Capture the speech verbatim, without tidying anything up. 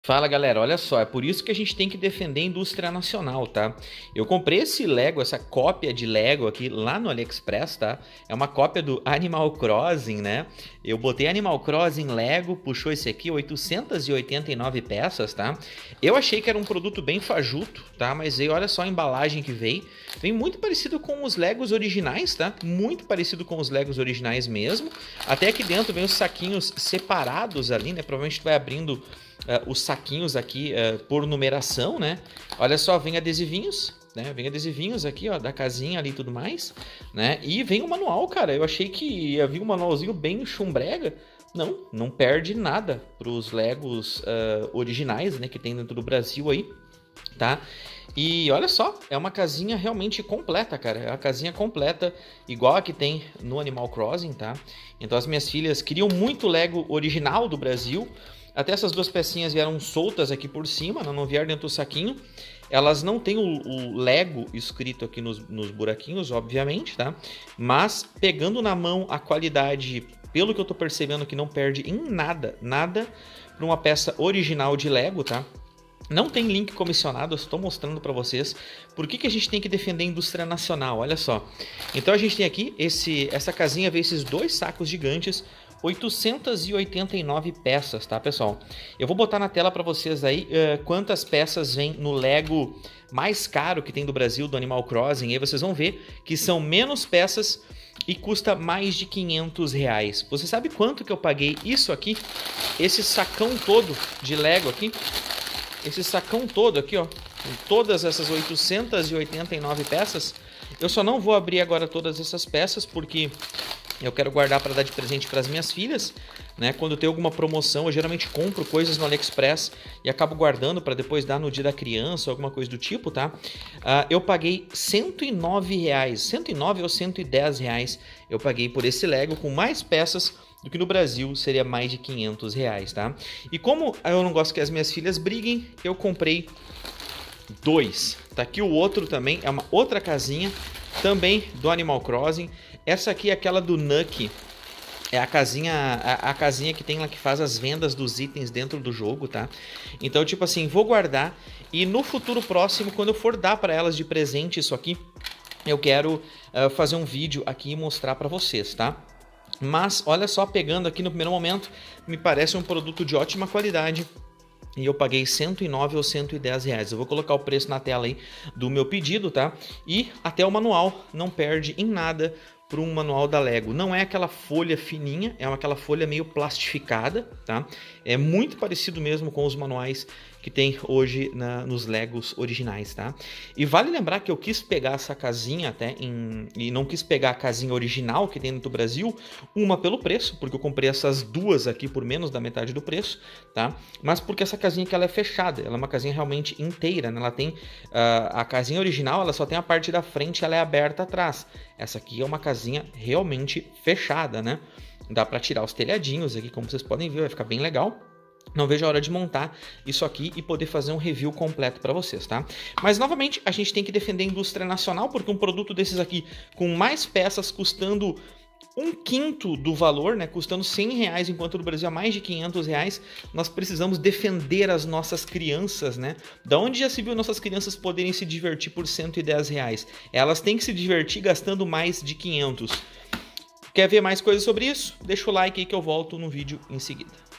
Fala galera, olha só, é por isso que a gente tem que defender a indústria nacional, tá? Eu comprei esse Lego, essa cópia de Lego aqui lá no AliExpress, tá? É uma cópia do Animal Crossing, né? Eu botei Animal Crossing Lego, puxou esse aqui, oitocentas e oitenta e nove peças, tá? Eu achei que era um produto bem fajuto, tá? Mas aí olha só a embalagem que veio. Vem muito parecido com os Legos originais, tá? Muito parecido com os Legos originais mesmo. Até aqui dentro vem os saquinhos separados ali, né? Provavelmente tu vai abrindo uh, os saquinhos aqui uh, por numeração, né? Olha só, vem adesivinhos, né? Vem adesivinhos aqui, ó, da casinha ali e tudo mais, né? E vem o manual, cara. Eu achei que ia vir um manualzinho bem chumbrega. Não, não perde nada para os Legos uh, originais, né? Que tem dentro do Brasil aí, tá? E olha só, é uma casinha realmente completa, cara. É uma casinha completa, igual a que tem no Animal Crossing, tá? Então as minhas filhas queriam muito Lego original do Brasil. Até essas duas pecinhas vieram soltas aqui por cima, não vieram dentro do saquinho. Elas não têm o, o Lego escrito aqui nos, nos buraquinhos, obviamente, tá? Mas pegando na mão a qualidade, pelo que eu tô percebendo, que não perde em nada, nada para uma peça original de Lego, tá? Não tem link comissionado, eu estou mostrando para vocês por que, que a gente tem que defender a indústria nacional, olha só. Então a gente tem aqui, esse, essa casinha veio esses dois sacos gigantes, oitocentas e oitenta e nove peças, tá pessoal? Eu vou botar na tela para vocês aí uh, quantas peças vem no Lego mais caro que tem do Brasil, do Animal Crossing, e aí vocês vão ver que são menos peças e custa mais de quinhentos reais. Você sabe quanto que eu paguei isso aqui? Esse sacão todo de Lego aqui? Esse sacão todo aqui, ó, com todas essas oitocentas e oitenta e nove peças, eu só não vou abrir agora todas essas peças porque eu quero guardar para dar de presente para as minhas filhas, né? Quando tem alguma promoção, eu geralmente compro coisas no AliExpress e acabo guardando para depois dar no dia da criança, alguma coisa do tipo, tá? Uh, eu paguei cento e nove reais, cento e nove ou cento e dez reais eu paguei por esse Lego com mais peças do que no Brasil seria mais de quinhentos reais, tá? E como eu não gosto que as minhas filhas briguem, eu comprei dois. Tá aqui o outro também, é uma outra casinha, também do Animal Crossing. Essa aqui é aquela do Nucky, é a casinha, a, a casinha que tem lá que faz as vendas dos itens dentro do jogo, tá? Então, tipo assim, vou guardar e no futuro próximo, quando eu for dar para elas de presente isso aqui, eu quero uh, fazer um vídeo aqui e mostrar para vocês, tá? Mas, olha só, pegando aqui no primeiro momento, me parece um produto de ótima qualidade e eu paguei cento e nove ou cento e dez reais. Eu vou colocar o preço na tela aí do meu pedido, tá? E até o manual não perde em nada para um manual da Lego. Não é aquela folha fininha, é aquela folha meio plastificada, tá? É muito parecido mesmo com os manuais que tem hoje na, nos Legos originais, tá? E vale lembrar que eu quis pegar essa casinha até em, e não quis pegar a casinha original que tem no Brasil, uma pelo preço, porque eu comprei essas duas aqui por menos da metade do preço, tá? Mas porque essa casinha que ela é fechada, ela é uma casinha realmente inteira, né? Ela tem uh, a casinha original, ela só tem a parte da frente, ela é aberta atrás. Essa aqui é uma casinha realmente fechada, né? Dá para tirar os telhadinhos aqui, como vocês podem ver, vai ficar bem legal. Não vejo a hora de montar isso aqui e poder fazer um review completo para vocês, tá? Mas, novamente, a gente tem que defender a indústria nacional, porque um produto desses aqui, com mais peças, custando um quinto do valor, né? Custando cem reais, enquanto no Brasil é mais de quinhentos reais, nós precisamos defender as nossas crianças, né? Da onde já se viu nossas crianças poderem se divertir por cento e dez reais? Elas têm que se divertir gastando mais de quinhentos. Quer ver mais coisas sobre isso? Deixa o like aí que eu volto no vídeo em seguida.